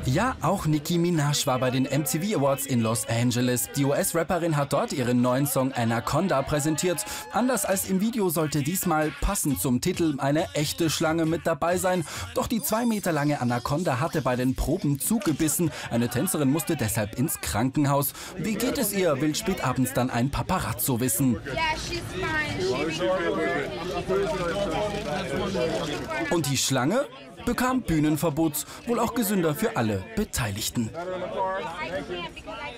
Ja, auch Nicki Minaj war bei den MTV Awards in Los Angeles. Die US-Rapperin hat dort ihren neuen Song Anaconda präsentiert. Anders als im Video sollte diesmal passend zum Titel eine echte Schlange mit dabei sein. Doch die 2 Meter lange Anaconda hatte bei den Proben zugebissen. Eine Tänzerin musste deshalb ins Krankenhaus. Wie geht es ihr, will spätabends dann ein Paparazzo wissen. Und die Schlange bekam Bühnenverbot, wohl auch gesünder für alle Beteiligten.